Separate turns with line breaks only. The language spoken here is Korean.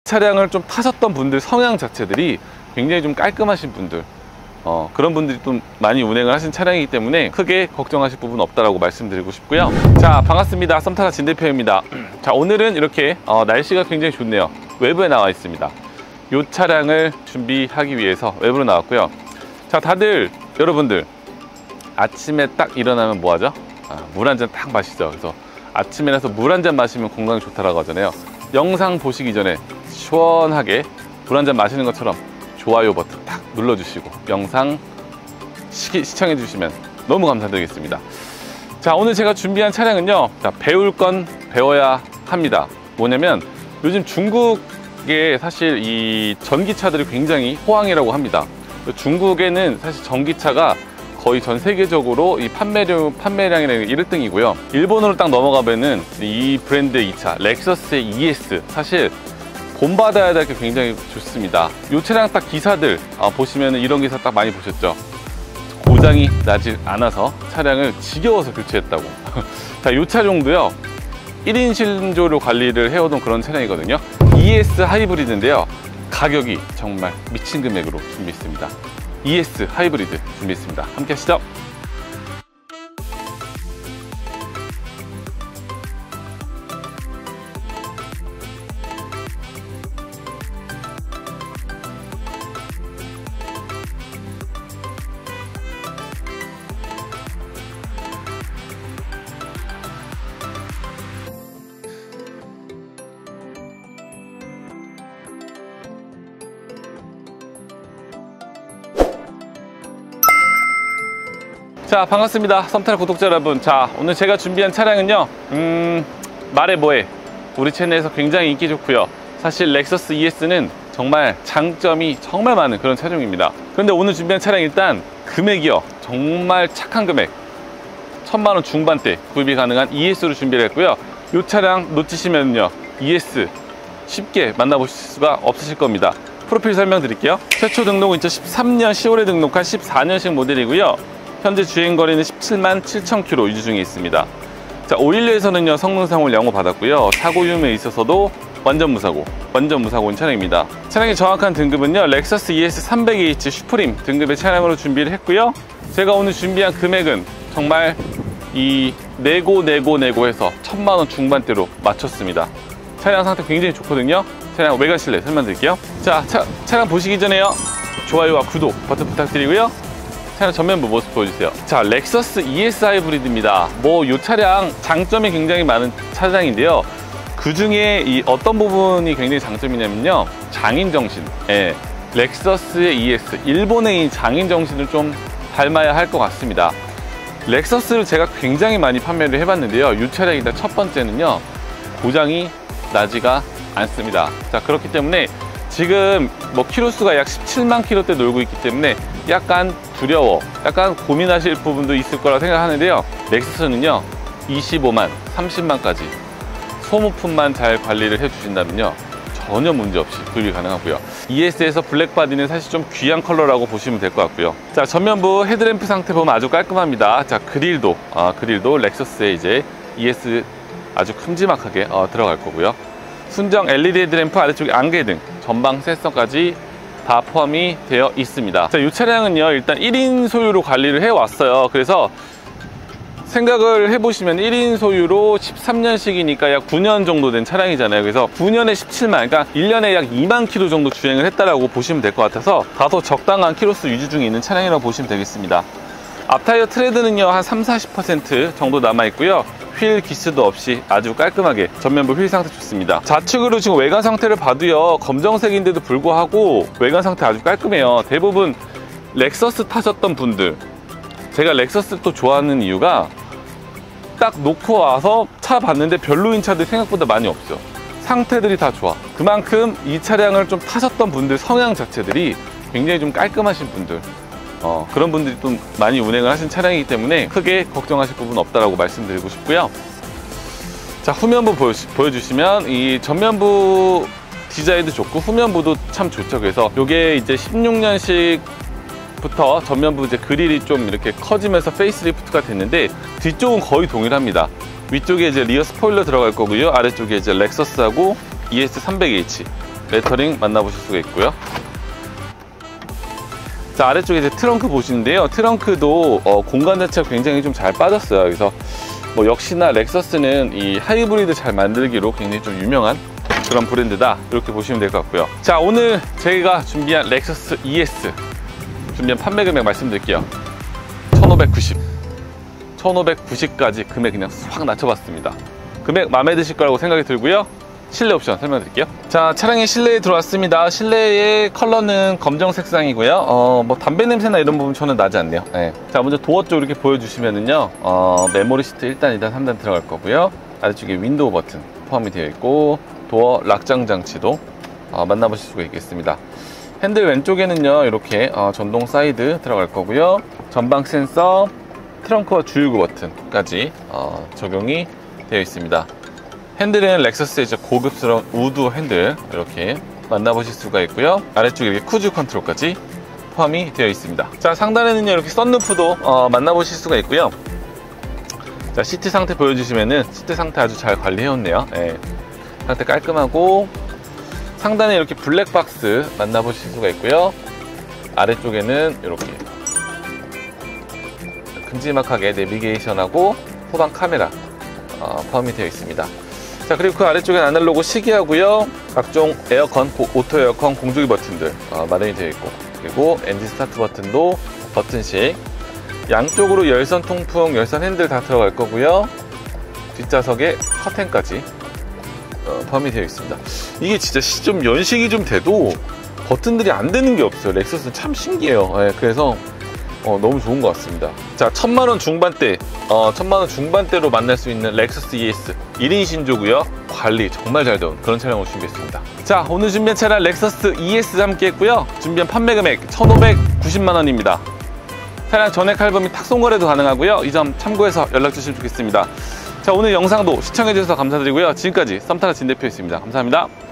차량을 좀 타셨던 분들 성향 자체들이 굉장히 좀 깔끔하신 분들, 그런 분들이 좀 많이 운행을 하신 차량이기 때문에 크게 걱정하실 부분 없다라고 말씀드리고 싶고요. 자, 반갑습니다. 썸타사 진 대표입니다. 자, 오늘은 이렇게 날씨가 굉장히 좋네요. 외부에 나와 있습니다. 이 차량을 준비하기 위해서 외부로 나왔고요. 자, 다들 여러분들 아침에 딱 일어나면 뭐 하죠? 물 한 잔 딱 마시죠. 그래서 아침에 나서 물 한 잔 마시면 건강에 좋다라고 하잖아요. 영상 보시기 전에 시원하게 물 한 잔 마시는 것처럼 좋아요 버튼 딱 눌러주시고 영상 시청해 주시면 너무 감사드리겠습니다. 자, 오늘 제가 준비한 차량은요, 자, 배울 건 배워야 합니다. 뭐냐면 요즘 중국에 사실 이 전기차들이 굉장히 호황이라고 합니다. 중국에는 사실 전기차가 거의 전 세계적으로 이 판매량이라는 게 1등이고요. 일본으로 딱 넘어가면은 이 브랜드의 이 차, 렉서스의 ES, 사실 본받아야 될 게 굉장히 좋습니다. 이 차량 딱 기사들 보시면은 이런 기사 딱 많이 보셨죠? 고장이 나지 않아서 차량을 지겨워서 교체했다고. 자, 이 차종도요, 1인 신조로 관리를 해오던 그런 차량이거든요. ES 하이브리드인데요, 가격이 정말 미친 금액으로 준비했습니다. ES 하이브리드 준비했습니다. 함께 하시죠. 자, 반갑습니다. 썸타사 구독자 여러분. 자, 오늘 제가 준비한 차량은요, 말해 뭐해, 우리 채널에서 굉장히 인기 좋고요. 사실 렉서스 ES는 정말 장점이 정말 많은 그런 차종입니다. 그런데 오늘 준비한 차량, 일단 금액이요, 정말 착한 금액, 1000만원 중반대 구입이 가능한 ES로 준비를 했고요. 이 차량 놓치시면요, ES 쉽게 만나보실 수가 없으실 겁니다. 프로필 설명드릴게요. 최초 등록은 2013년 10월에 등록한 14년식 모델이고요. 현재 주행거리는 17만 7,000km 유지 중에 있습니다. 자, 오일리에서는요, 성능상을 영어 받았고요. 사고 유무에 있어서도 완전 무사고인 차량입니다. 차량의 정확한 등급은요, 렉서스 ES 300H 슈프림 등급의 차량으로 준비를 했고요. 제가 오늘 준비한 금액은 정말 이 내고해서 1000만원 중반대로 맞췄습니다. 차량 상태 굉장히 좋거든요. 차량 외관 실내 설명드릴게요. 자, 차량 보시기 전에요, 좋아요와 구독 버튼 부탁드리고요. 차량 전면부 모습 보여주세요. 자, 렉서스 ES 하이브리드입니다. 이 차량 장점이 굉장히 많은 차량인데요, 그 중에 이 어떤 부분이 굉장히 장점이냐면요, 장인정신. 예, 렉서스의 ES, 일본의 이 장인정신을 좀 닮아야 할 것 같습니다. 렉서스를 제가 굉장히 많이 판매를 해봤는데요, 이 차량이 일단 첫 번째는요, 고장이 나지가 않습니다. 자, 그렇기 때문에 지금 키로수가 약 17만 킬로대 놀고 있기 때문에 약간 두려워, 약간 고민하실 부분도 있을 거라 생각하는데요, 렉서스는요 25만, 30만까지 소모품만 잘 관리를 해주신다면요 전혀 문제없이 구입이 가능하고요. ES에서 블랙바디는 사실 좀 귀한 컬러라고 보시면 될 것 같고요. 자, 전면부 헤드램프 상태 보면 아주 깔끔합니다. 자, 그릴도 렉서스의 이제 ES 아주 큼지막하게 들어갈 거고요. 순정 LED 헤드램프, 아래쪽에 안개등, 전방 센서까지 다 포함이 되어 있습니다. 자, 이 차량은요, 일단 1인 소유로 관리를 해왔어요. 그래서 생각을 해보시면 1인 소유로 13년식이니까 약 9년 정도 된 차량이잖아요. 그래서 9년에 17만, 그러니까 1년에 약 2만 킬로 정도 주행을 했다라고 보시면 될 것 같아서 다소 적당한 키로수 유지 중에 있는 차량이라고 보시면 되겠습니다. 앞타이어 트레드는요, 한 30-40% 정도 남아있고요. 휠 기스도 없이 아주 깔끔하게 전면부 휠 상태 좋습니다. 좌측으로 지금 외관 상태를 봐도요, 검정색인데도 불구하고 외관 상태 아주 깔끔해요. 대부분 렉서스 타셨던 분들, 제가 렉서스 또 좋아하는 이유가 딱 놓고 와서 차 봤는데 별로인 차들이 생각보다 많이 없죠. 상태들이 다 좋아. 그만큼 이 차량을 좀 타셨던 분들 성향 자체들이 굉장히 좀 깔끔하신 분들, 그런 분들이 좀 많이 운행을 하신 차량이기 때문에 크게 걱정하실 부분 없다라고 말씀드리고 싶고요. 자, 후면부 보여주시면 이 전면부 디자인도 좋고 후면부도 참 좋죠. 그래서 이게 이제 16년식부터 전면부 이제 그릴이 좀 이렇게 커지면서 페이스리프트가 됐는데 뒤쪽은 거의 동일합니다. 위쪽에 이제 리어 스포일러 들어갈 거고요. 아래쪽에 이제 렉서스하고 ES 300H 레터링 만나보실 수가 있고요. 자, 아래쪽에 이제 트렁크 보시는데요. 트렁크도 공간 자체가 굉장히 좀 잘 빠졌어요. 그래서 뭐 역시나 렉서스는 이 하이브리드 잘 만들기로 굉장히 좀 유명한 그런 브랜드다, 이렇게 보시면 될 것 같고요. 자, 오늘 저희가 준비한 렉서스 ES 준비한 판매 금액 말씀드릴게요. 1590까지 금액 그냥 확 낮춰봤습니다. 금액 마음에 드실 거라고 생각이 들고요. 실내 옵션 설명드릴게요. 자, 차량의 실내에 들어왔습니다. 실내의 컬러는 검정 색상이고요. 뭐 담배 냄새나 이런 부분 저는 나지 않네요. 네. 자, 먼저 도어 쪽 이렇게 보여주시면은요, 메모리 시트 1단, 2단, 3단 들어갈 거고요. 아래쪽에 윈도우 버튼 포함이 되어 있고, 도어 락장 장치도 만나보실 수가 있겠습니다. 핸들 왼쪽에는요, 이렇게 전동 사이드 들어갈 거고요. 전방 센서, 트렁크와 주유구 버튼까지 적용이 되어 있습니다. 핸들은 렉서스의 고급스러운 우드 핸들 이렇게 만나보실 수가 있고요. 아래쪽에 이렇게 크루즈 컨트롤까지 포함이 되어 있습니다. 자, 상단에는요, 이렇게 썬루프도 만나보실 수가 있고요. 자, 시트 상태 보여주시면은 시트 상태 아주 잘 관리해왔네요. 네. 상태 깔끔하고, 상단에 이렇게 블랙박스 만나보실 수가 있고요. 아래쪽에는 이렇게 큼지막하게 내비게이션하고 후방 카메라 포함이 되어 있습니다. 자, 그리고 그 아래쪽엔 아날로그 시계하고요, 각종 에어컨, 오토 에어컨 공조기 버튼들 마련이 되어 있고, 그리고 엔진 스타트 버튼도 버튼식, 양쪽으로 열선 통풍, 열선 핸들 다 들어갈 거고요. 뒷좌석에 커튼까지 포함이 되어 있습니다. 이게 진짜 좀 연식이 좀 돼도 버튼들이 안 되는 게 없어요. 렉서스는 참 신기해요. 네, 그래서 너무 좋은 것 같습니다. 자, 1000만원 중반대, 1000만원 중반대로 만날 수 있는 렉서스 ES 1인 신조고요. 관리 정말 잘 되는 그런 차량을 준비했습니다. 자, 오늘 준비한 차량 렉서스 ES 함께 했고요. 준비한 판매 금액 1590만원입니다. 차량 전액 할부 및 탁송 거래도 가능하고요. 이 점 참고해서 연락 주시면 좋겠습니다. 자, 오늘 영상도 시청해주셔서 감사드리고요. 지금까지 썸타가 진 대표였습니다. 감사합니다.